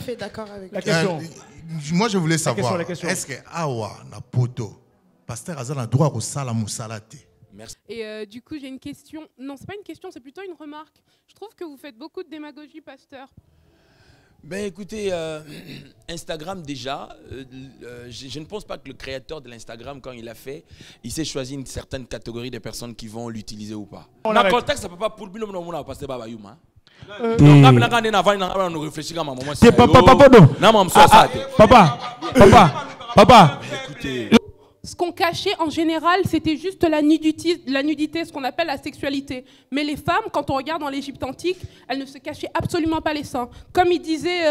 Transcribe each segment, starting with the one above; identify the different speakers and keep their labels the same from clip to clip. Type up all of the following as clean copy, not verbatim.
Speaker 1: fait d'accord avec
Speaker 2: la question.
Speaker 3: Moi, je voulais savoir,
Speaker 2: la question.
Speaker 3: est-ce que Awa, na poto, pasteur Azal a droit au salam ou salate?
Speaker 4: Merci.
Speaker 5: Et du coup, j'ai une question. Non, c'est pas une question, c'est plutôt une remarque. Je trouve que vous faites beaucoup de démagogie, pasteur.
Speaker 4: Ben écoutez, Instagram déjà, je ne pense pas que le créateur de l'Instagram, quand il a fait, il s'est choisi une certaine catégorie de personnes qui vont l'utiliser ou pas. Dans le contexte, ça ne peut pas pour le bilan de passer Baba Youma.
Speaker 2: Papa.
Speaker 4: Écoutez.
Speaker 5: Ce qu'on cachait en général, c'était juste la nudité, ce qu'on appelle la sexualité. Mais les femmes, quand on regarde dans l'Égypte antique, elles ne se cachaient absolument pas les seins. Comme il disait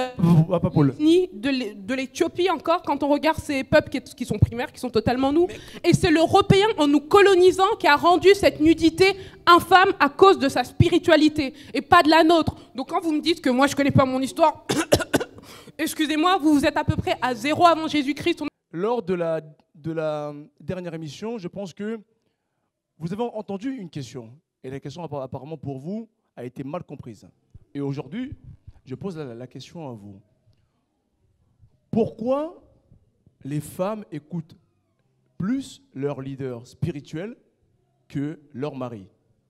Speaker 5: de l'Éthiopie encore, quand on regarde ces peuples qui sont primaires, qui sont totalement nous. Et c'est l'Européen, en nous colonisant, qui a rendu cette nudité infâme à cause de sa spiritualité, et pas de la nôtre. Donc quand vous me dites que moi, je ne connais pas mon histoire, excusez-moi, vous êtes à peu près à 0 avant Jésus-Christ.
Speaker 2: Lors de la dernière émission, je pense que vous avez entendu une question. Et la question, apparemment, pour vous, a été mal comprise. Et aujourd'hui, je pose la question à vous. Pourquoi les femmes écoutent plus leur leader spirituel que leur mari?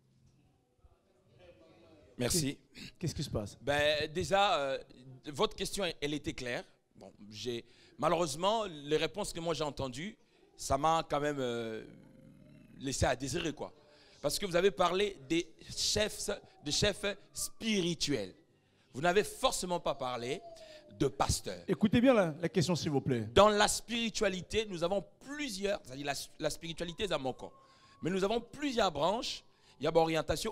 Speaker 4: Merci.
Speaker 2: Qu'est-ce qui se passe?
Speaker 4: Ben, déjà, votre question, elle était claire. Bon, malheureusement, les réponses que moi j'ai entendues, ça m'a quand même laissé à désirer, quoi. Parce que vous avez parlé des chefs spirituels. Vous n'avez forcément pas parlé de pasteurs.
Speaker 2: Écoutez bien la question, s'il vous plaît.
Speaker 4: Dans la spiritualité, nous avons plusieurs, c'est-à-dire la spiritualité est moko. Mais nous avons plusieurs branches. Il y a une orientation,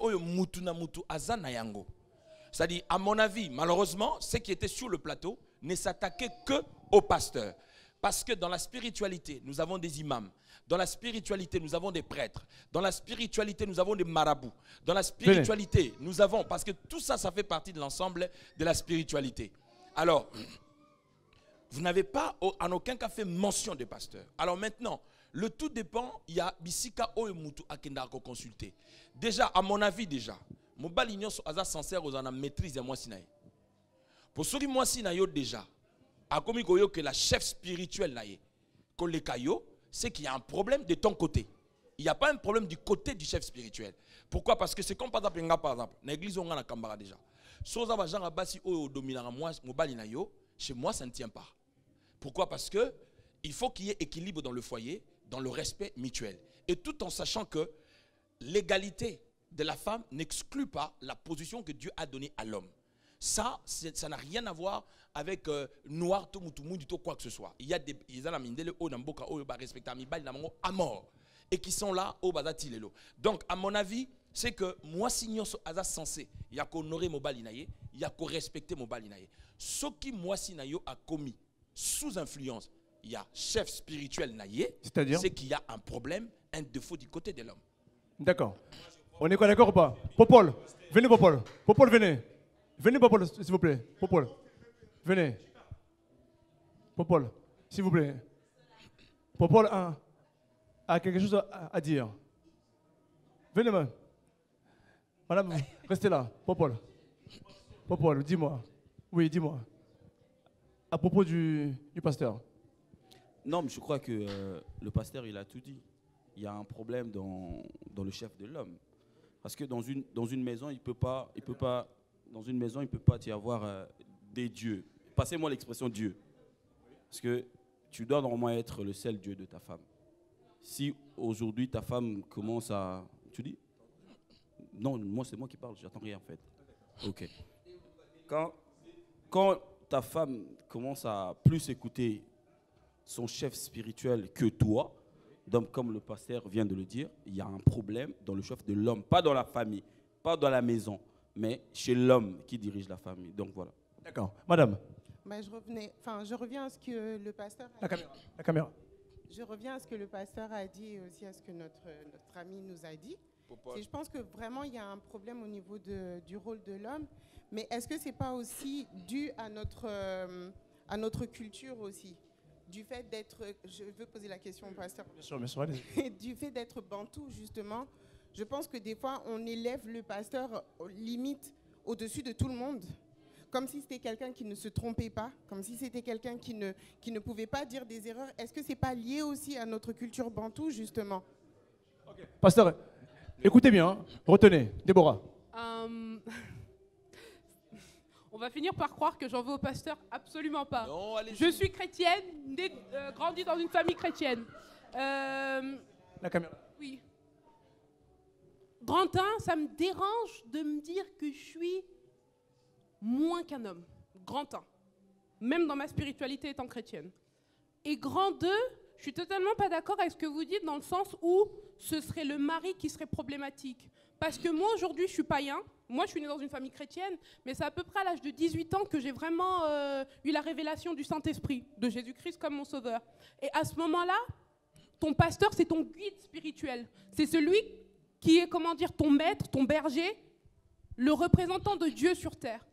Speaker 4: c'est-à-dire, à mon avis, malheureusement, ceux qui étaient sur le plateau ne s'attaquaient que aux pasteurs. Parce que dans la spiritualité, nous avons des imams. Dans la spiritualité, nous avons des prêtres. Dans la spiritualité, nous avons des marabouts. Dans la spiritualité, nous avons... Parce que tout ça, ça fait partie de l'ensemble de la spiritualité. Alors, vous n'avez pas en aucun cas fait mention des pasteurs. Alors maintenant, le tout dépend. Il y a Bisika Oemutu Akendako consulter. Déjà, à mon avis, mon balignon est sincère aux en maîtrise de moi sinaï. Pour ceux qui moi sinaï déjà, à comme que la chef spirituelle naïe, que le caillot, c'est qu'il y a un problème de ton côté. Il n'y a pas un problème du côté du chef spirituel. Pourquoi? Parce que c'est comme par exemple, l'église on a la Kambara déjà. Soza va genre basi o dominant moi mobali nayo, chez moi ça ne tient pas. Pourquoi? Parce que il faut qu'il y ait équilibre dans le foyer, dans le respect mutuel. Et tout en sachant que l'égalité de la femme n'exclut pas la position que Dieu a donnée à l'homme. Ça n'a rien à voir avec noir, tout quoi que ce soit. Il y a des à mort et qui sont là au Bazatilelo. Donc, à mon avis, c'est que moi, si nous sommes censés, il y a qu'on honorer mon balinaye, il y a qu'on respecter mon balinaye. Ce qui, moi, si nayo a commis sous influence, il y a chef spirituel naïe, c'est qu'il y a un problème, un défaut du côté de l'homme.
Speaker 2: D'accord. On est quoi, d'accord ou pas? Popol, venez, Popol. Popol, venez. Venez, Popol, s'il vous plaît. Popol, venez. Popol, s'il vous plaît. Popol a quelque chose à dire. Venez, madame, restez là. Popol. Popol, dis-moi. Oui, dis-moi. À propos du pasteur.
Speaker 6: Non, mais je crois que le pasteur, il a tout dit. Il y a un problème dans le chef de l'homme. Parce que dans une maison, il peut pas y avoir des dieux. Passez-moi l'expression Dieu. Parce que tu dois normalement être le seul Dieu de ta femme. Si aujourd'hui ta femme commence à... Tu dis? Non, moi c'est moi qui parle, j'attends rien en fait. Ok. Quand ta femme commence à plus écouter son chef spirituel que toi, donc comme le pasteur vient de le dire, il y a un problème dans le chef de l'homme, pas dans la famille, pas dans la maison, mais chez l'homme qui dirige la famille. Donc voilà.
Speaker 2: D'accord. Madame.
Speaker 1: Je reviens à ce que le pasteur a dit.
Speaker 2: La caméra.
Speaker 1: Je reviens à ce que le pasteur a dit et aussi à ce que notre ami nous a dit. Je pense que vraiment il y a un problème au niveau du rôle de l'homme, mais est-ce que c'est pas aussi dû à notre culture aussi, du fait d'être, je veux poser la question au pasteur,
Speaker 2: bien sûr,
Speaker 1: du fait d'être bantou justement, je pense que des fois on élève le pasteur limite au-dessus de tout le monde. comme si c'était quelqu'un qui ne se trompait pas, comme si c'était quelqu'un qui ne pouvait pas dire des erreurs. Est-ce que ce n'est pas lié aussi à notre culture bantou, justement?
Speaker 2: Okay. Pasteur, écoutez bien, hein. Retenez, Déborah.
Speaker 5: On va finir par croire que j'en veux au pasteur, absolument pas.
Speaker 4: Non,
Speaker 5: je suis chrétienne, grandie dans une famille chrétienne.
Speaker 2: La caméra.
Speaker 5: Oui. Grand 1, ça me dérange de me dire que je suis moins qu'un homme. Grand 1. Même dans ma spiritualité étant chrétienne. Et grand 2, je suis totalement pas d'accord avec ce que vous dites dans le sens où ce serait le mari qui serait problématique. Parce que moi, aujourd'hui, je suis païen. Moi, je suis née dans une famille chrétienne, mais c'est à peu près à l'âge de 18 ans que j'ai vraiment eu la révélation du Saint-Esprit, de Jésus-Christ comme mon sauveur. Et à ce moment-là, ton pasteur, c'est ton guide spirituel. C'est celui qui est, comment dire, ton maître, ton berger, le représentant de Dieu sur terre.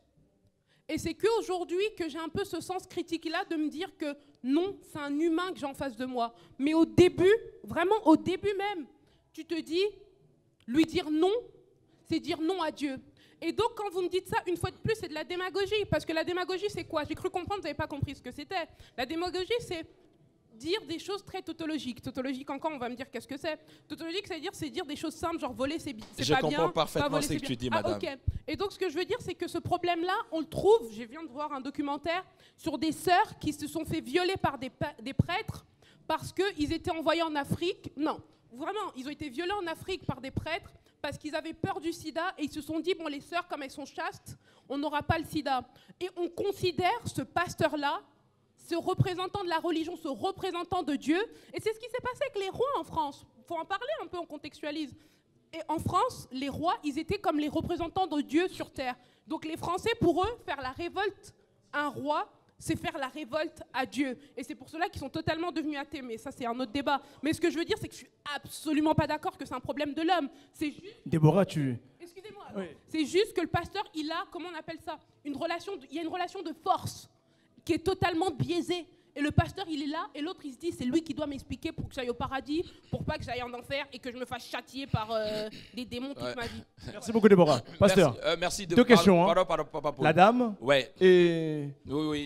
Speaker 5: Et c'est qu'aujourd'hui que j'ai un peu ce sens critique-là de me dire que non, c'est un humain que j'ai en face de moi. Mais au début, vraiment au début même, tu te dis, lui dire non, c'est dire non à Dieu. Et donc, quand vous me dites ça, une fois de plus, c'est de la démagogie. Parce que la démagogie, c'est quoi? J'ai cru comprendre, vous n'avez pas compris ce que c'était. La démagogie, c'est dire des choses très tautologiques. Tautologique encore, on va me dire qu'est-ce que c'est. Tautologique, c'est dire des choses simples, genre voler, c'est pas bien.
Speaker 4: Je comprends parfaitement ce que tu dis, madame.
Speaker 5: Okay. Et donc, ce que je veux dire, c'est que ce problème-là, on le trouve, je viens de voir un documentaire sur des sœurs qui se sont fait violer par des prêtres parce qu'ils étaient envoyés en Afrique. Non, vraiment, ils ont été violés en Afrique par des prêtres parce qu'ils avaient peur du sida et ils se sont dit, bon, les sœurs, comme elles sont chastes, on n'aura pas le sida. Et on considère ce pasteur-là, ce représentant de la religion, ce représentant de Dieu. Et c'est ce qui s'est passé avec les rois en France. Il faut en parler un peu, on contextualise. Et en France, les rois, ils étaient comme les représentants de Dieu sur terre. Donc les Français, pour eux, faire la révolte à un roi, c'est faire la révolte à Dieu. Et c'est pour cela qu'ils sont totalement devenus athées. Mais ça, c'est un autre débat. Mais ce que je veux dire, c'est que je suis absolument pas d'accord que c'est un problème de l'homme. C'est juste...
Speaker 2: Déborah, tu...
Speaker 5: Excusez-moi.
Speaker 2: Oui.
Speaker 5: C'est juste que le pasteur, il a, comment on appelle ça, il y a une relation de force qui est totalement biaisée. Et le pasteur, il est là, et l'autre, il se dit, c'est lui qui doit m'expliquer pour que j'aille au paradis, pour pas que j'aille en enfer et que je me fasse châtier par des démons toute ma vie.
Speaker 2: Merci beaucoup, Déborah. Pasteur,
Speaker 4: merci de...
Speaker 2: deux questions. Hein.
Speaker 4: Pardon.
Speaker 2: La dame
Speaker 4: et... Oui,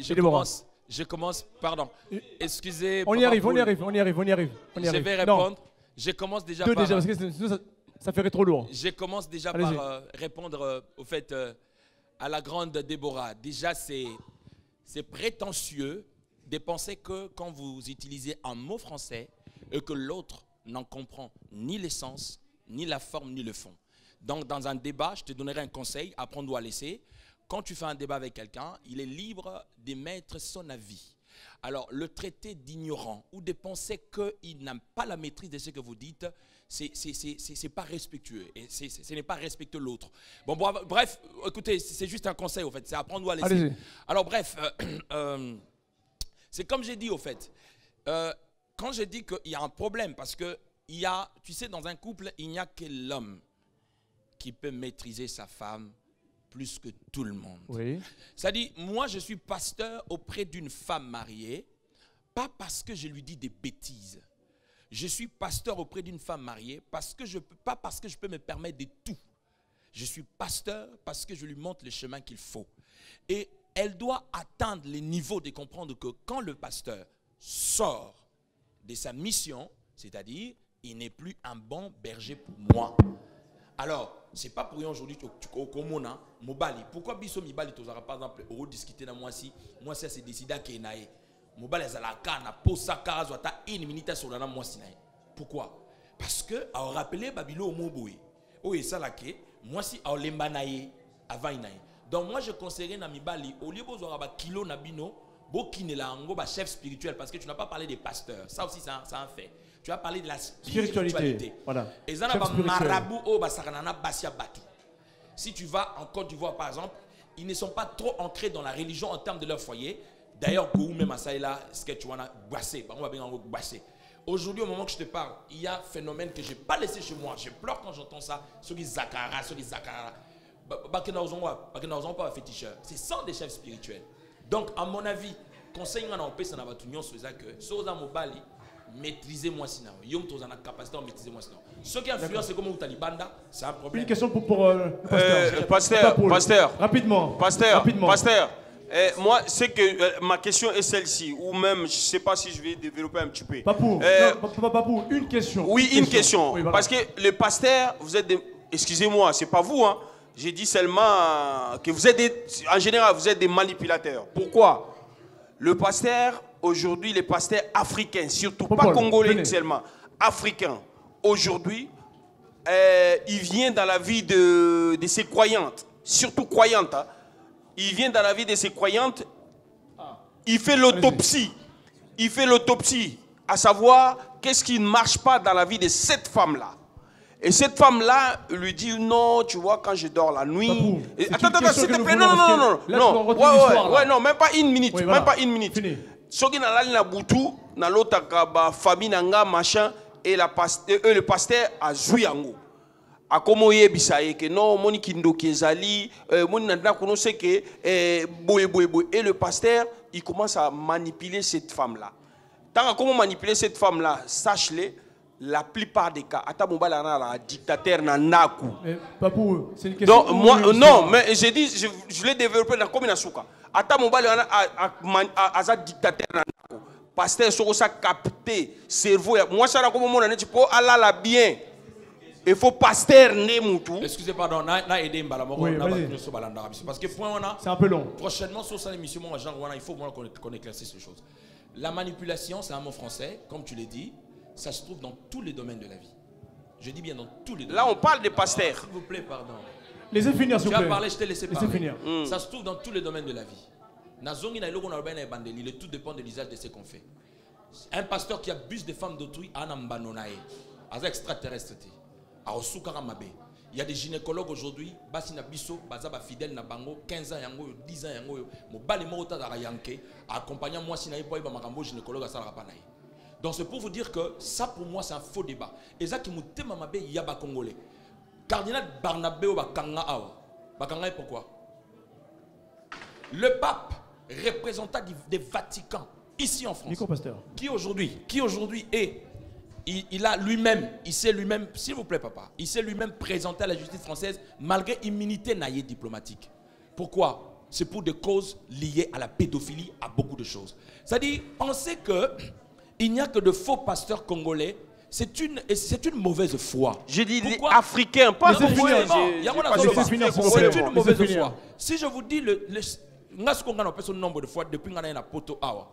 Speaker 4: je commence, pardon. Excusez...
Speaker 2: On y arrive.
Speaker 4: Je vais répondre. Non. Je commence déjà par...
Speaker 2: Déjà, parce que sinon, ça ferait trop lourd.
Speaker 4: Je commence déjà par répondre, au fait, à la grande Déborah. Déjà, c'est prétentieux de penser que quand vous utilisez un mot français et que l'autre n'en comprend ni l'essence, ni la forme, ni le fond. Donc, dans un débat, je te donnerai un conseil, apprendre ou à laisser. Quand tu fais un débat avec quelqu'un, il est libre d'émettre son avis. Alors, le traiter d'ignorant ou de penser qu'il n'a pas la maîtrise de ce que vous dites, c'est pas respectueux et ce n'est pas respecter l'autre. Bon, bref, écoutez, c'est juste un conseil, au fait, c'est apprendre ou à laisser. Alors, bref, c'est comme j'ai dit, au fait, quand je dis qu'il y a un problème, parce que tu sais, dans un couple, il n'y a que l'homme qui peut maîtriser sa femme plus que tout le monde.
Speaker 2: Oui.
Speaker 4: C'est-à-dire, moi, je suis pasteur auprès d'une femme mariée, pas parce que je lui dis des bêtises. Je suis pasteur auprès d'une femme mariée pas parce que je peux me permettre de tout. Je suis pasteur parce que je lui montre le chemin qu'il faut. Et elle doit atteindre les niveaux de comprendre que quand le pasteur sort de sa mission, c'est-à-dire, il n'est plus un bon berger pour moi. Alors, ce n'est pas pour rien aujourd'hui au Komona, Mobali. Pourquoi Bisso Mibali, tu auras par exemple, discuter dans moi si c'est décidé qu'il y a Mobali Zalaka, na Posaka, Zota, une minute sur la moi si. Pourquoi? Parce que, à rappeler Babilo Moboui, oui, ça là que, moi si à l'embanaye, avant inaye. Donc, moi je conseillerais na Mibali, au lieu de avoir kilo nabino, Bokine la ngo ba chef spirituel, parce que tu n'as pas parlé des pasteurs. Ça aussi, c'est un fait. Tu as parlé de la spiritualité.
Speaker 2: Voilà.
Speaker 4: Et ça, marabout au basaranana basia batu. Si tu vas en Côte d'Ivoire, par exemple, ils ne sont pas trop ancrés dans la religion en termes de leur foyer. D'ailleurs, Gourou même à ça, là, ce que tu vois, bassé. Aujourd'hui, au moment que je te parle, il y a un phénomène que je n'ai pas laissé chez moi. Je pleure quand j'entends ça. Ceux qui zakara, ceux qui zakara. C'est sans des chefs spirituels. Donc, à mon avis, conseil on peut s'en avoir tout que Soza Mobali. maîtrisez-moi sinon. Yom tous en a capacité à maîtriser moi sinon. Ce qui influence c'est comment vous talibanda, c'est un problème.
Speaker 2: Une question pour le pasteur.
Speaker 7: Pasteur.
Speaker 2: Rapidement.
Speaker 7: Pasteur. Moi, c'est que ma question est celle-ci, ou même, je ne sais pas si je vais développer un petit peu.
Speaker 2: Papou, une question.
Speaker 7: Oui, une question.
Speaker 2: Oui, voilà.
Speaker 7: Parce que le pasteur, vous êtes des... Excusez-moi, c'est pas vous, hein. J'ai dit seulement que vous êtes en général, vous êtes des manipulateurs. Pourquoi? Le pasteur, aujourd'hui, les pasteurs africains, surtout pas congolais seulement, africains, aujourd'hui, il vient dans la vie de ses croyantes, surtout croyantes. Hein. Il vient dans la vie de ses croyantes, il fait l'autopsie. Il fait l'autopsie, à savoir qu'est-ce qui ne marche pas dans la vie de cette femme-là. Et cette femme-là lui dit non, tu vois, quand je dors la nuit. Attends, s'il te plaît, non, même pas une minute, oui, voilà. Même pas une minute. Soki na lali na butu, na lotaka ba famille nanga machin, et le pasteur a joué yango. A komo yebisa que non, moni kindo kezali, moni nanda kono se que boye. Et le pasteur, il commence à manipuler cette femme-là. Tant que comment manipuler cette femme-là, sache-le. La plupart des cas, ata mobile la dictateur na naku.
Speaker 2: Papou, c'est une question.
Speaker 7: Donc moi non, mais j'ai dit je l'ai développé dans comme nasuka. Ata mobile a dictateur na naku. Pasteur soko ça capter cerveau. Moi ça comme mon année pour Allah la bien. Il faut pasteur né mutu.
Speaker 4: Excusez pardon, na aider mbala moko na ba balanda parce que point on a.
Speaker 2: C'est un peu long.
Speaker 4: Prochainement sur cette émission moi genre il faut qu'on éclaircisse ces choses. La manipulation, c'est un mot français, comme tu l'as dit. Ça se trouve dans tous les domaines de la vie. Je dis bien dans tous les domaines.
Speaker 7: Là, on parle des pasteurs.
Speaker 4: S'il vous plaît, pardon.
Speaker 2: Laissez finir, s'il vous plaît.
Speaker 4: Tu as parlé, je t'ai laissé parler.
Speaker 2: Finir.
Speaker 4: Ça se trouve dans tous les domaines de la vie. Le tout dépend de l'usage de ce qu'on fait. Un pasteur qui abuse des femmes d'autrui, c'est extraterrestre. Il y a des gynécologues aujourd'hui, basi na biso, bazaba fidèle na bango, 15 ans yango, 10 ans yango, mo bali mo ota da yanké, accompagnant moi si na ipo ba makambo gynécologue asala pa na. Donc c'est pour vous dire que ça pour moi c'est un faux débat. Et ça qui m'a dit mamabe yaba congolais. Cardinal Barnabé ou bakanga awa. Bakanga pourquoi? Le pape, représentant des Vatican ici en France.
Speaker 2: Nico Pasteur.
Speaker 4: Qui aujourd'hui est il a lui-même, il s'est lui-même, s'il vous plaît papa, il s'est lui-même présenté à la justice française malgré immunité naïe diplomatique. Pourquoi? C'est pour des causes liées à la pédophilie, à beaucoup de choses. C'est-à-dire, pensez que il n'y a que de faux pasteurs congolais. C'est une mauvaise foi.
Speaker 7: Je dis africain, pas
Speaker 4: c'est une mauvaise foi. Si je vous dis le nombre de fois depuis que je suis poto awa.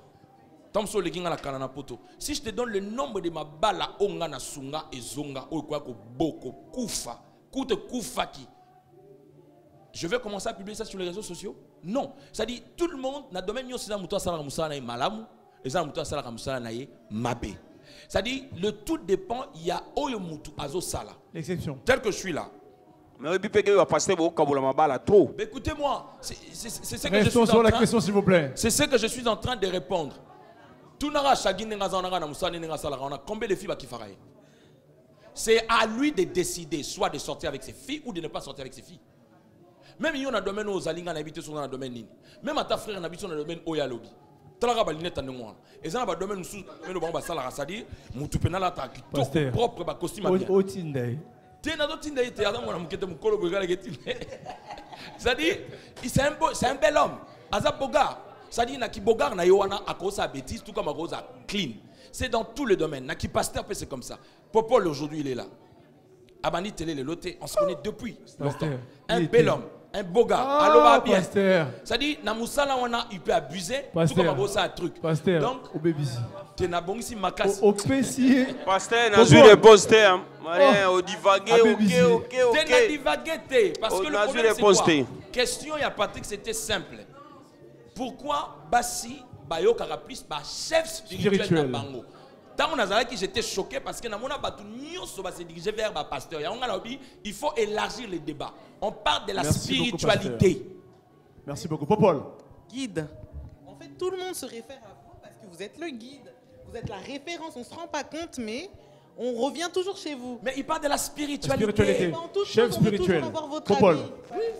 Speaker 4: Si je te donne le nombre de ma bala onga na sunga et zonga ou quoi que boko kufa koute kufaki. Je vais commencer à publier ça sur les réseaux sociaux? Non. Ça dit tout le monde na domaine yo sina muto sala musala na malamu et ça muto sala musala na mabe. Ça dit le tout dépend, il y a oyo mutu azo sala.
Speaker 2: L'exception.
Speaker 4: Tel que je suis là.
Speaker 7: Mais
Speaker 4: écoutez-moi, c'est ce que
Speaker 2: Restons sur la question s'il vous plaît.
Speaker 4: C'est ce que je suis en train de répondre. Combien de filles qui feraient? C'est à lui de décider soit de sortir avec ses filles ou de ne pas sortir avec ses filles. Même si on a domaine aux alingas n'habite sur un domaine, même à ta frère n'habite sur un domaine oyalobi. Talaga balinette en moi. Et ça va domaine sous le bon basala sadi, mutupenala la taki propre ba costume à bien. C'est un bel homme. Azaboga. C'est-à-dire Naki Bogar na yoana à cause de bêtise tout comme à cause clean. C'est dans tous les domaines. Naki Pasteur c'est comme ça. Popol aujourd'hui il est là. Abani Télé le loté, on se connaît depuis longtemps. Un bel homme, un beau gars. Allo va bien. C'est-à-dire na musala wana il peut abuser tout comme à cause de truc.
Speaker 2: Pasteur.
Speaker 4: Donc
Speaker 2: au baby.
Speaker 4: Tu n'as bon ici ma casse.
Speaker 2: Au PC.
Speaker 7: Pasteur n'a vu les posters. Au divaguer, ok.
Speaker 4: Tu n'as divagué parce que le problème c'est quoi? Question il y a Patrick c'était simple. Pourquoi Bassi Bayo Karaplis, chef spirituel de Bango? Tant on a dit j'étais choqué parce que dans mon abattu se diriger vers le pasteur. Il faut élargir le débat. On parle de la spiritualité.
Speaker 2: Merci beaucoup. Popol.
Speaker 1: Guide. En fait, tout le monde se réfère à vous parce que vous êtes le guide. Vous êtes la référence. On ne se rend pas compte, mais on revient toujours chez vous.
Speaker 4: Mais il parle de la spiritualité.
Speaker 2: Chef spirituel. Popol.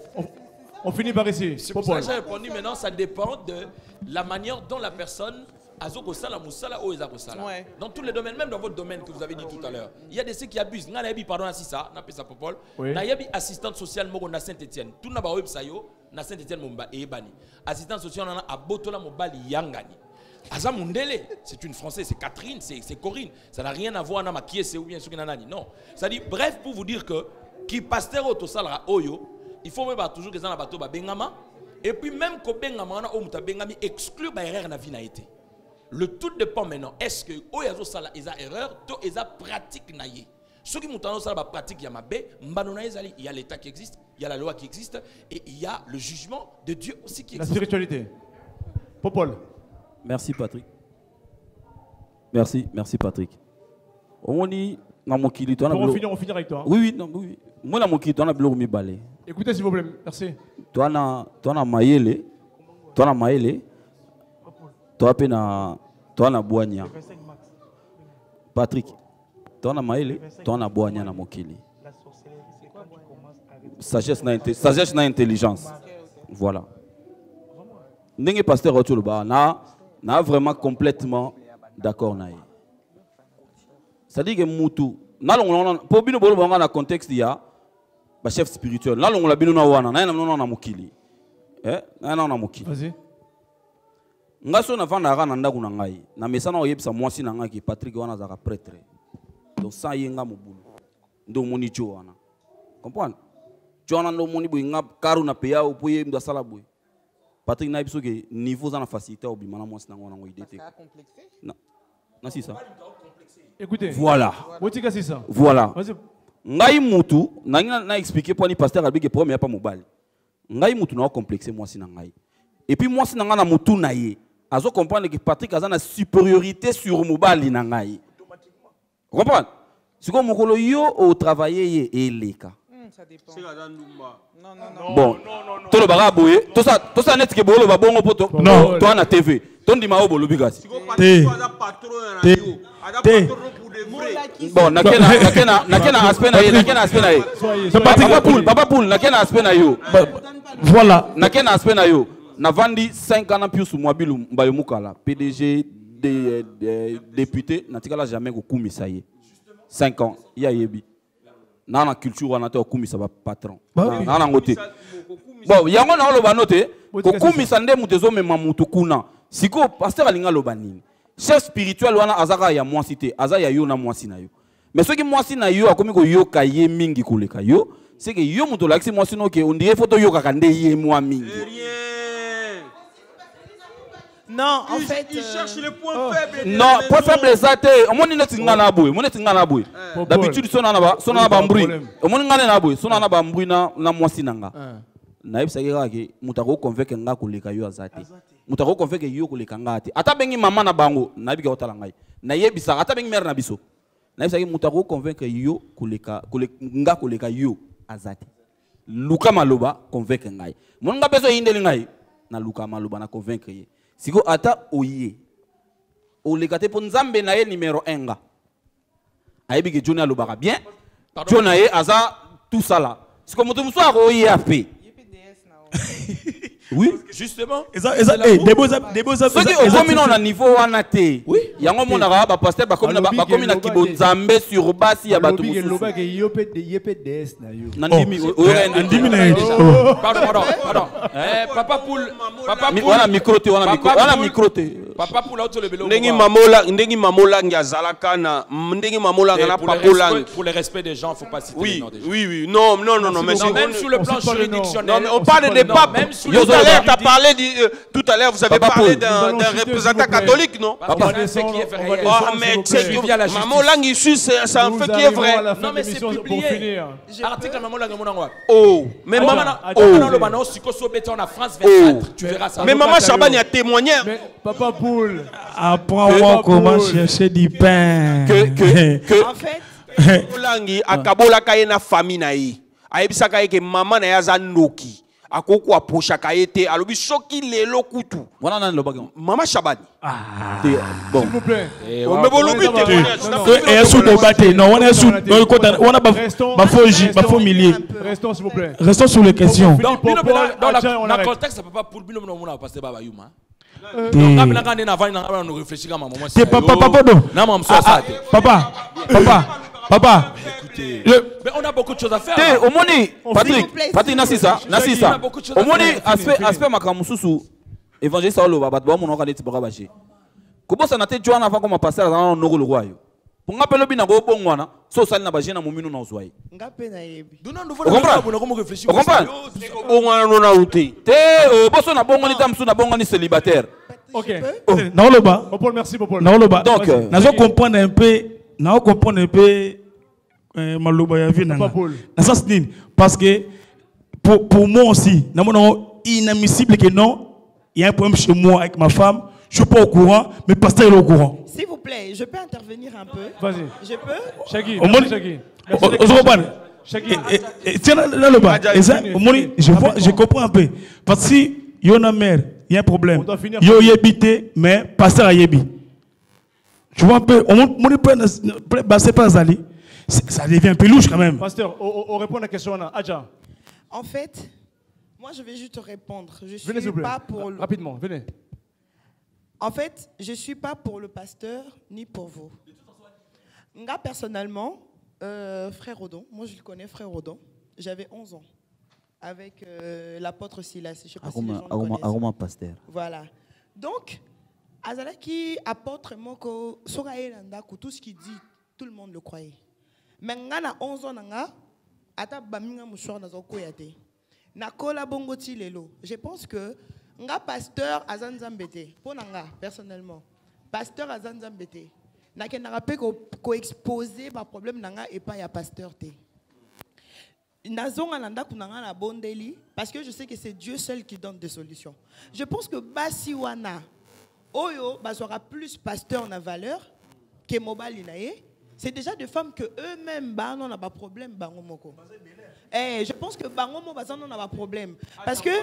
Speaker 2: On finit par ici.
Speaker 4: C'est pour ça que j'ai répondu maintenant, ça dépend de la manière dont la personne
Speaker 1: Ouais.
Speaker 4: Dans tous les domaines, même dans votre domaine que vous avez dit tout à l'heure, il y a des ceux qui abusent. Pardon, ça, il y a assistante sociale à Saint-Etienne. Tout n'a pas eu ça, na Saint-Etienne, assistante sociale à Botola, Mobali, Yangani. Aza Mundele, c'est une Française, c'est Catherine, c'est Corinne. Ça n'a rien à voir avec qui est ou bien ce qui n'a. Non. Ça dit, bref, pour vous dire que, qui pasteur au Tosala Oyo, il faut même toujours que ça bateau Bengama. Et puis même que Bengama, on a Bengami exclu l'erreur na vie na été. Le tout dépend maintenant. Est-ce que Oyazo Sala est erreur, to est pratique naïe. Ceux qui m'ont la pratique, il y a ma baie, il y a l'État qui existe, il y a la loi qui existe, et il y a le jugement de Dieu aussi qui existe.
Speaker 2: La spiritualité. Popol.
Speaker 6: Merci Patrick. Merci Patrick. On dit dans mon kili,
Speaker 2: on finit avec toi.
Speaker 6: Oui. Moi dans mon kili, tu as bleu mi balé.
Speaker 2: Écoutez s'il vous plaît, merci.
Speaker 6: Toi na maïele, toi na boigna. Patrick, toi na maïele, toi na boigna na mokili. Sagesse na intelligence. Voilà. N'engé pasteur Otuluba na vraiment complètement d'accord na. C'est-à-dire que mutu na longo pour bino bolo banga na contexte ya ba chef spirituel. Na longo la bino na wana na mokili. Na mokili.
Speaker 2: Vas-y.
Speaker 6: Ngaso na vanda na ndaku na ngai. Na mesana oyebisa mwasi na ngai ki Patrick wana zaka prêtre. Donc ça yenga mobulu. Ndo moni cho wana. Comprendre? Joana ndo moni boinga karu na peya opoye ndo sala boy. Patrick na biso ke niveau za na facilité obima na mwasi na ngona ngo idete. Non. Non si ça.
Speaker 2: Écoutez.
Speaker 6: Voilà.
Speaker 2: Botika c'est ça.
Speaker 6: Voilà. Ngai mutu na expliquer pour ni pasteur abi ke premier pas mobile. Ngai mutu na complexé mwasi na ngai. Et puis mwasi na ngana mutu na ye. Azo comprendre que Patrick a une supériorité sur mobile na ngai. Comprendre? Si comme mokolo yo au travailler et leka.
Speaker 1: Ça dépend.
Speaker 6: Bon, tout le bagaboué, tout ça net que bolo babongo poto. Non, toi na TV. Ton di mao bolo bigasi. Bon, nakena aspect na ye. Papa Poul, nakena aspect na yo. Voilà. Nakena aspect na yo. Na vandi 5 ans plus mobile mbayo mukala. PDG député natikala jamais ko kumisa ye. 5 ans, ya yebi. Dans la culture, on a un ça va patron. Bon, yango na lo banote, ko kumisa nde mutezo me mamutu kuna. Siko pasteur alinga lo banini. Chef spirituel wana azaka ya mwasi te, azaka ya yo na mwasi na yo. Mais ce qui mwasi na yo akomi ko yo kaye mingi koleka yo, c'est que yo muto laksi mwasi no ke on dirait photo yo kakande ye mwa mingi.
Speaker 1: Non, en fait,
Speaker 7: il cherche les points faibles.
Speaker 6: Non, point faible ça te. Mon netinga na boy, mon netinga na boy. D'habitude sona na ba mbri. Mon ngane na boy, sona na ba mbri na mwasi nanga. Na yebisa ke mutako convaincre nga koleka yo azate. Mutako convaincre yo koleka ngate. Ata bengi mama na bango, na bika otala ngai. Na yebisa ata bengi mère na biso. Na yebisa ke mutako convaincre yo koleka nga koleka yo azate. Luka maloba convaincre ngai. Mon nga beso yindeli ngai. Na luka maloba na convaincre ye. Siko ata oye olekate po nzambe na ye numéro 1 nga ayebi ke Johnny alobaka bien Johnny ye aza tout ça là siko moto muso akoye ape oui
Speaker 4: justement
Speaker 6: des beaux comme on a niveau wana te yango monaka ba pasteur ba comme na kibo nzambe sur basi ya bato mususu
Speaker 2: lobaka yepe DS na yo
Speaker 6: andimi
Speaker 4: pardon papa Poul
Speaker 6: wana micro te
Speaker 4: papa Poul auto le belo
Speaker 7: ndengi mamola ngazalaka na ndengi mamola na papola
Speaker 4: pour le respect des gens faut pas citer les noms des gens.
Speaker 7: Oui non mais
Speaker 4: même sur le plan juridictionnel
Speaker 7: on parle des papes même sur le tout à l'heure, vous avez parlé d'un représentant catholique, non?
Speaker 4: Papa, c'est qui est vrai.
Speaker 7: Maman Lang ici, c'est un fait qui est vrai.
Speaker 4: Non, mais c'est publié. Article Maman Lang,
Speaker 7: oh, mais maman,
Speaker 4: en France 24, tu verras ça.
Speaker 7: Mais Maman Chabani a témoigné.
Speaker 2: Papa Poul,
Speaker 8: apprends-moi comment chercher du pain.
Speaker 1: En fait,
Speaker 7: Maman Lang a kabola kayena famille naï. Aïbisa kaye que maman na yaza noki. Akoko approcha kaete alobi soki lelo kutu
Speaker 6: wana nani lobaki
Speaker 7: Mama Chabani
Speaker 6: bon
Speaker 2: s'il vous plaît
Speaker 7: on me bolobi
Speaker 8: et sous débatté non on est sous on a ba faux millier
Speaker 2: restons s'il vous plaît
Speaker 8: restons sur les questions
Speaker 4: dans le contexte papa pour bino mona passer baba yuma
Speaker 8: Papa.
Speaker 4: Mais on a beaucoup de choses à faire.
Speaker 6: Patrick, Nassisa. Au moins, aspect makamususu, évangéliste Saolo, Babadbo, mon organisme Borabaché. Comment ça n'a été joué avant comme passer dans le roi? Pour nga pelo bina go bongwana so sali na bajena mu minu na uzwai
Speaker 1: nga pe na yebi
Speaker 6: comprends bongwana no na uti te boso na bongoni tamsu na bongoni célibataire.
Speaker 2: OK.
Speaker 8: Naoloba
Speaker 2: Popol, merci Popol.
Speaker 8: Naoloba donc nazo comprendre un peu maloba ya vie nanga na sens nini parce que pour moi aussi na mon inadmissible que non, il y a un problème chez moi avec ma femme. Je ne suis pas au courant, mais le pasteur est au courant.
Speaker 1: S'il vous plaît, je peux intervenir un peu?
Speaker 2: Vas-y.
Speaker 1: Je peux?
Speaker 2: Shaggy.
Speaker 8: Tiens, là, le bas. Je comprends un peu. Parce que si il y a une mère, il y a un problème. Il y a habité, mais le pasteur a yébi. Tu vois un peu, ça devient un peu louche quand même.
Speaker 2: Pasteur, on répond à la question. Adja.
Speaker 1: En fait, moi je vais juste te répondre. Je suis
Speaker 2: venez, s'il vous plaît.
Speaker 1: pas pour...
Speaker 2: Rapidement, venez.
Speaker 1: En fait, je ne suis pas pour le pasteur ni pour vous. Moi, personnellement, frère Rodon, moi je le connais, frère Rodon, j'avais 11 ans avec l'apôtre Silas. Je ne sais pas si les gens le connaissent.
Speaker 6: Pasteur.
Speaker 1: Voilà. Donc, Azalaki, apôtre, Moko, Soraelanda, tout ce qu'il dit, tout le monde le croyait. Mais à 11 ans, je pense que nga pasteur Azanzambete, pour nga personnellement, pasteur Azanzambete, n'a qu'un peu ko exposer ma problème nanga et pas ya pasteur té. Nazonga nanda kunanga na bondeli parce que je sais que c'est Dieu seul qui donne des solutions. Je pense que basiwana oyo bazora plus pasteur na valeur que mobali nae. C'est déjà des femmes que eux-mêmes bah non n'a pas problème bango moko. Eh, je pense que bango mo bazano n'a pas problème parce que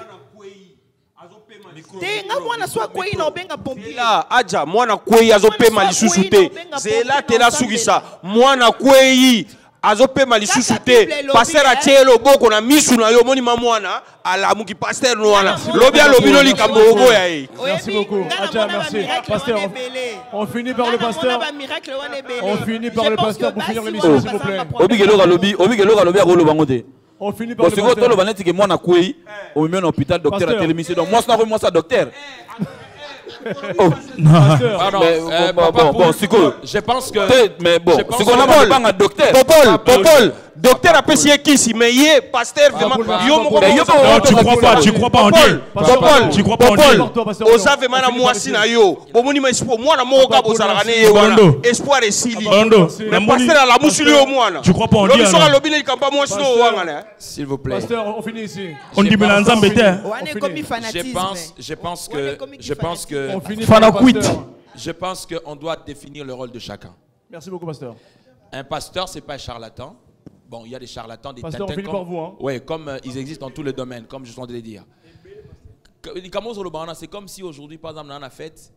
Speaker 1: tenga mwana swa kwei na obenga pompier
Speaker 7: là aja mwana kwei azopema lisusu te zela tela sukisa mwana kwei azopema lisusu te pasteur atielo boko na misu na yo moni mwana alamuki pasteur no wana lobi alobi no likambo oboya ye.
Speaker 2: Merci beaucoup. Aja, merci. Pasteur, on finit par le pasteur. On finit par le pasteur pour finir l'émission, s'il vous plaît.
Speaker 6: Obi gelo galobi akolo bangote.
Speaker 2: On finit par le pasteur.
Speaker 6: Parce que tout le monde que moi na kwei au même hôpital docteur a télémission donc moi ça docteur.
Speaker 7: Oh
Speaker 8: non.
Speaker 6: Bon,
Speaker 4: je pense que
Speaker 6: mais bon,
Speaker 7: c'est qu'on a pas un docteur. Popol, docteur a payé qui si mais yé pasteur vraiment
Speaker 8: tu crois pas en Dieu. Tu crois pas en Dieu.
Speaker 7: Osa vraiment na moi si na yo. Bomoni ma espoir moi na mo ka bozala ne ye wana. Espoir et sili. Mais pasteur la musuli au moi.
Speaker 8: Tu crois pas en Dieu.
Speaker 7: Lobi sora lobi le kamba moi sino wanga.
Speaker 4: S'il vous plaît.
Speaker 2: Pasteur, on finit ici.
Speaker 8: On dit mais Nzambete.
Speaker 4: Je pense que je pense qu'on doit définir le rôle de chacun.
Speaker 2: Merci beaucoup, pasteur.
Speaker 4: Un pasteur, ce n'est pas un charlatan. Bon, il y a des charlatans, des
Speaker 2: pasteur, on finit par vous, hein.
Speaker 4: Oui, comme ils existent dans tous les domaines, comme je suis en train de le dire. C'est comme si aujourd'hui, par exemple, on a une fête.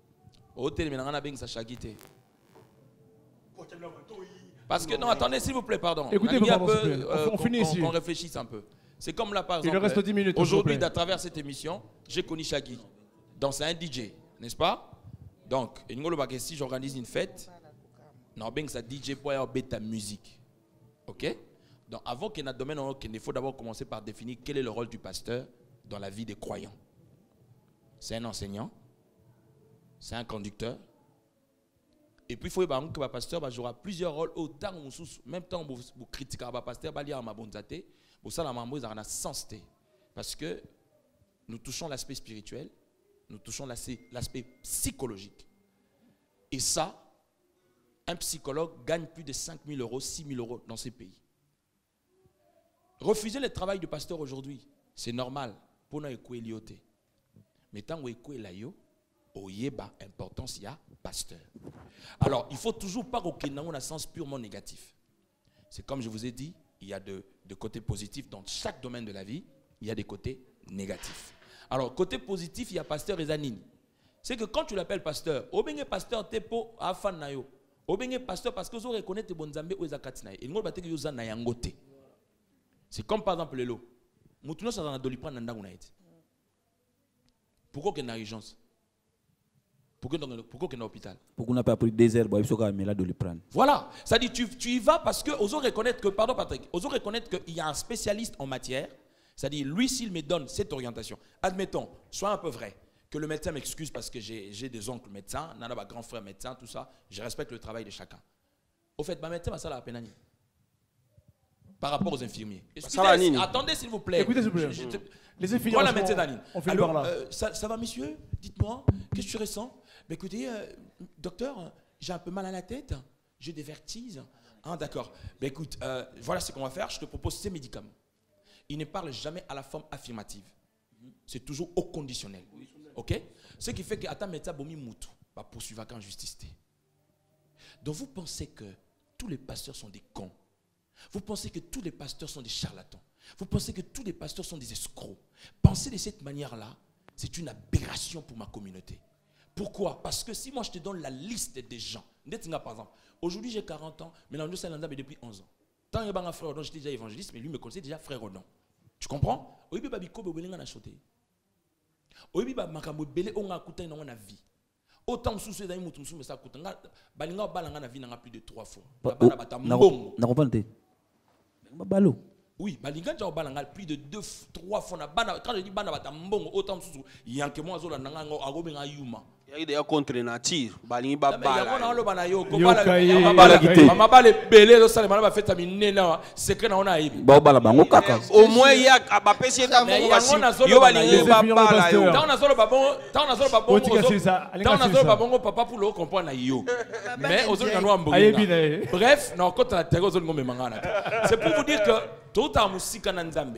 Speaker 4: Parce que, non, attendez, s'il vous plaît, pardon.
Speaker 2: Écoutez, on finit ici.
Speaker 4: On réfléchisse un peu. C'est comme là, par exemple.
Speaker 2: Il reste 10 minutes.
Speaker 4: Aujourd'hui, à travers cette émission, j'ai connu Shaggy. Donc, c'est un DJ, n'est-ce pas? Donc, si j'organise une fête, ça DJ pour avoir ta musique. Ok? Donc, avant qu'il y ait un domaine, il faut d'abord commencer par définir quel est le rôle du pasteur dans la vie des croyants. C'est un enseignant, c'est un conducteur. Et puis, il faut que le pasteur aura plusieurs rôles. Autant, même temps, vous critiquez le pasteur, vous allez ma bonne zate, vous allez ma sens. Parce que nous touchons l'aspect spirituel, nous touchons l'aspect psychologique. Et ça, un psychologue gagne plus de 5 000 euros, 6 000 euros dans ces pays. Refuser le travail du pasteur aujourd'hui, c'est normal pour nous écouter l'ioté. Mais tant qu'on écoute l'ayo, il y a importance, il y a pasteur. Alors, il ne faut toujours pas qu'il y ait un sens purement négatif. C'est comme je vous ai dit, il y a de côtés positifs dans chaque domaine de la vie, il y a des côtés négatifs. Alors, côté positif, il y a pasteur et zanine. C'est que quand tu l'appelles pasteur, obenge pasteur tepo afan nayo. Obenge pasteur parce que vous reconnaissez tes bonnes amis ou les akatinaï. Et nous battre que vous en nayangote. C'est comme par exemple le lot. Moutuno ça dans doliprendre nanda unaït. Pourquoi qu'il y a une urgence? Pourquoi qu'on est à l'hôpital?
Speaker 6: Pourquoi on n'a pas pris des herbes, il faut de le prendre.
Speaker 4: Voilà, ça dit tu y vas parce que osons reconnaître que, pardon Patrick, osons reconnaître qu'il y a un spécialiste en matière. C'est-à-dire, lui, s'il me donne cette orientation, admettons, sois un peu vrai, que le médecin m'excuse parce que j'ai des oncles médecins, nana ba grand frère médecin, tout ça, je respecte le travail de chacun. Au fait, ma médecin, ça la peine par rapport aux infirmiers. Attendez, s'il vous plaît.
Speaker 2: Écoutez, s'il vous plaît. Les infirmiers,
Speaker 4: voilà, médecin Danine.
Speaker 2: Alors,
Speaker 4: ça va, monsieur? Dites-moi, qu'est-ce que tu ressens? Ben, écoutez, docteur, j'ai un peu mal à la tête, j'ai des vertiges. Ah, d'accord. Ben, écoute, voilà ce qu'on va faire. Je te propose ces médicaments. Il ne parle jamais à la forme affirmative. C'est toujours au conditionnel. Ok? Ce qui fait que à ta médecin bomi moutou va poursuivre en justice. Donc vous pensez que tous les pasteurs sont des cons. Vous pensez que tous les pasteurs sont des charlatans. Vous pensez que tous les pasteurs sont des escrocs. Pensez de cette manière-là, c'est une aberration pour ma communauté. Pourquoi? Parce que si moi je te donne la liste des gens, par exemple, aujourd'hui j'ai 40 ans, mais là nous sommes depuis 11 ans. Tant que je frère Odon, j'étais déjà évangéliste, mais lui me connaissait déjà frère Odon. Tu comprends? Oui, babi ko be na choté. Oui, babi makambo belé on a kuta na na vie. Autant sous dans mutu musu me ça kuta nga balinga balanga na vie na plus de 3 fois. Bana batambongo.
Speaker 6: Na comprendre te. Balo.
Speaker 4: Oui, balinga ja balanga plus de 2-3 fois na bana quand je dis bana batambongo autant sous yanke moi zo la nanga ngo agobe nga yuma.
Speaker 7: Il y a des contre nature, balingi babala.
Speaker 4: Il y a bana yo ko bala belé do sale mala fait tamine na secret na ona yibi.
Speaker 6: Ba bala bango kaka.
Speaker 7: Au moins il y a abapesi ta mo basi. Yo balingi babala yo.
Speaker 4: Tant na zolo babongo papa pour le comprendre na yo. Mais aux autres na mbongo. Bref, na kota na tego zolo ngombe mangana. C'est pour vous dire que tout a musika na nzambe.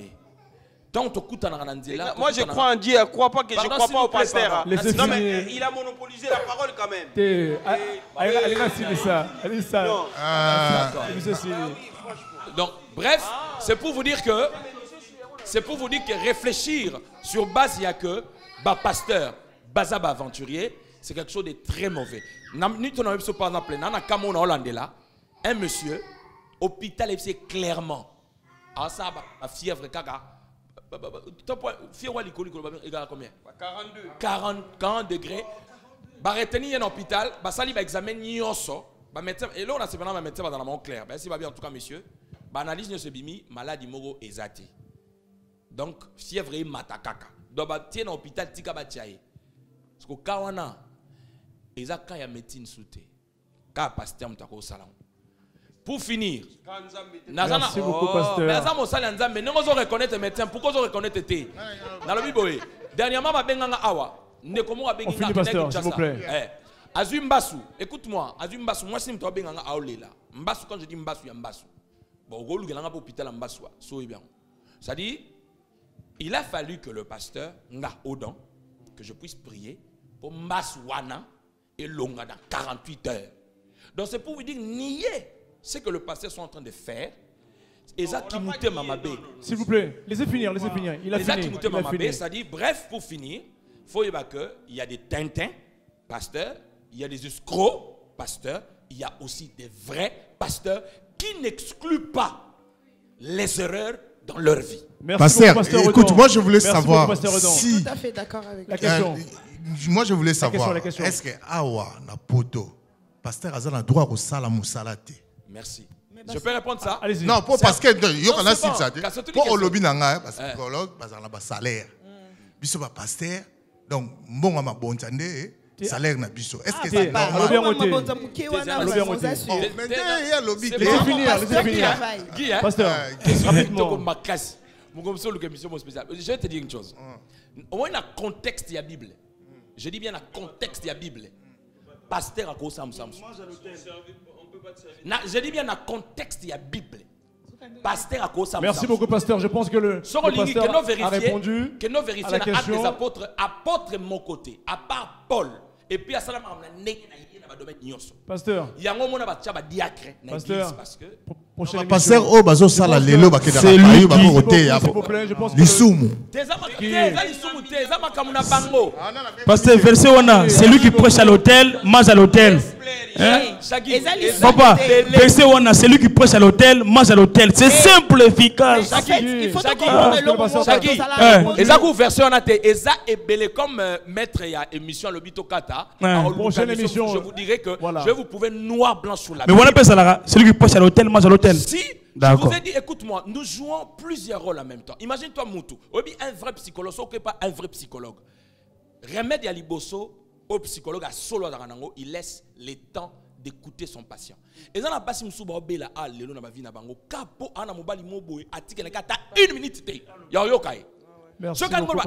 Speaker 7: Moi je crois en Dieu, je ne crois pas que je ne crois pas au pasteur. Non mais il a monopolisé la parole quand même.
Speaker 4: Donc bref, c'est pour vous dire que réfléchir sur base il y a que pasteur, bazaba aventurier, c'est quelque chose de très mauvais. Par exemple, un monsieur hôpital clairement ah ça la fièvre caca. Combien? 40 degrés. Bah retenir un hôpital, bah ça va examen nyonso, bah médecin et là on a cependant ma médecin dans la main claire. Ben si va bien en tout cas monsieur, bah analyse ne se bimi maladie mogo ezati. Donc fièvre et matakaka. Donc bah tiens hôpital tika ba tiaye. Parce que kawana ezaka ya médecine souté. Ka pasteur mtako salon. Pour finir,
Speaker 2: merci beaucoup, pasteur.
Speaker 4: Mais nous allons reconnaître les médecins. Pourquoi nous reconnaître les dans le Bible, dernièrement,
Speaker 2: on finit, pasteur, s'il vous plaît.
Speaker 4: Azumbasu, écoute-moi. Azumbasu, moi, si je suis bien Aolela. Mbasu, quand je dis Mbasu, il y a Mbasu. Bon, au lieu de l'hôpital Mbasu, ça dit, il a fallu que le pasteur, nga Odan, que je puisse prier pour Mbasuana et Longa dans 48 heures. Donc, c'est pour vous dire, nier. C'est que le pasteur sont en train de faire. Et ça qui moutait Mamabé.
Speaker 2: S'il vous plaît, laissez finir. Il a fini.
Speaker 4: C'est-à-dire, bref, pour finir, il faut y avoir que il y a des tintins, pasteurs, il y a des escrocs, pasteurs, il y a aussi des vrais pasteurs qui n'excluent pas les erreurs dans leur vie.
Speaker 3: Merci pasteur, écoute, moi je voulais savoir si...
Speaker 1: Tout à fait d'accord avec
Speaker 2: la question.
Speaker 3: Moi je voulais savoir, est-ce que Awa, na poto, pasteur Azal a droit au salam ou salate?
Speaker 4: Merci. Je peux répondre ça?
Speaker 2: Allez-y.
Speaker 3: Non, parce que il y a un ça. Pour au lobby nanga, parce que psychologue, parce qu'on a un salaire. Biso ba pasteur, donc bon ma bon tande, salaire na biso. Est-ce que c'est normal?
Speaker 2: Laissez finir.
Speaker 4: Guy,
Speaker 2: pasteur,
Speaker 4: rapidement. Je vais te dire une chose. Au moins, dans le contexte de la Bible, je dis bien dans le contexte de la Bible, pasteur a cause Sam. Je dis bien dans le contexte de la Bible. Pasteur à cause.
Speaker 2: Merci beaucoup, pasteur. Je pense que le pasteur a répondu
Speaker 4: que nous vérifions
Speaker 2: à la question.
Speaker 4: Des apôtres de mon côté, à part Paul, et puis à Salam,
Speaker 2: pasteur.
Speaker 4: Il y a un moment où il y a diacre parce que
Speaker 3: pasteur au bazo sala lelo bakeda
Speaker 2: c'est lui qui s'il vous plaît, je pense que
Speaker 8: pasteur verset on a, c'est lui qui prêche à l'hôtel, mange à l'hôtel. Papa, c'est lui qui prêche à l'hôtel, mange à l'hôtel. C'est simple, efficace.
Speaker 1: Il faut comprendre le
Speaker 4: Ezaku version na te eza ebele comme maître ya émission l'obito kata.
Speaker 2: Prochaine émission,
Speaker 4: je vous dirai que je vais vous prouver noir blanc sur la.
Speaker 8: Mais voilà c'est lui qui prêche à l'hôtel, mange à l'hôtel.
Speaker 4: Si je vous ai dit, écoute-moi, nous jouons plusieurs rôles en même temps. Imagine-toi Moutou, obi un vrai psychologue, sauf pas un vrai psychologue. Remède ya liboso au psychologue à solo daranango, il laisse le temps d'écouter son patient. Et dans la base msuba obela a lelo na bavi na bango kapo ana mobali moboy atike na kata 1 minute te. Ya yokai.
Speaker 2: Merci beaucoup.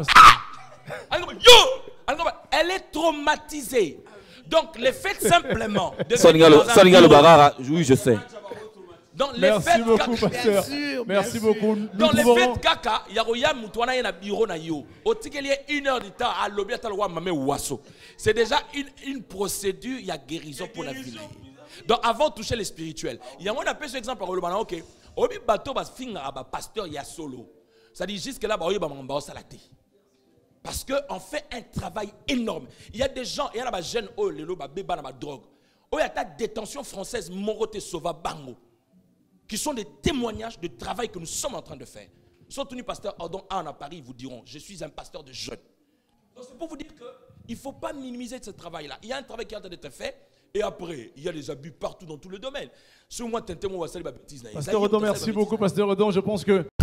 Speaker 4: Elle est traumatisée. Donc le fait simplement de
Speaker 6: Soninga le Barara, oui, je sais.
Speaker 4: Donc
Speaker 2: merci beaucoup, pasteur. Merci beaucoup.
Speaker 4: Dans le fait kaka, yaroya mutwana yena bureau na yo. Otikeli 1 heure de temps à l'obia talwa mame waso. C'est déjà une procédure, il y a guérison pour la vie. Donc avant de toucher les spirituels, il y a un appel sur exemple par le bana OK. Obi bato bas finga ba pasteur ya solo. Ça dit jusque là ba oyo ba mamba salate. Parce qu'on fait un travail énorme. Il y a des gens, il y a des jeunes oh lelo ba beba na ba drogue. Oh il y a ta détention française Morote Sova Bango. Qui sont des témoignages de travail que nous sommes en train de faire. Surtout pasteur Ordon A à Paris, ils vous diront, je suis un pasteur de jeunes. Donc c'est pour vous dire qu'il ne faut pas minimiser ce travail-là. Il y a un travail qui est en train d'être fait, et après, il y a des abus partout dans tous les domaines. Sur moi,
Speaker 2: Pasteur Ordon, merci beaucoup, pasteur Ordon. Je pense que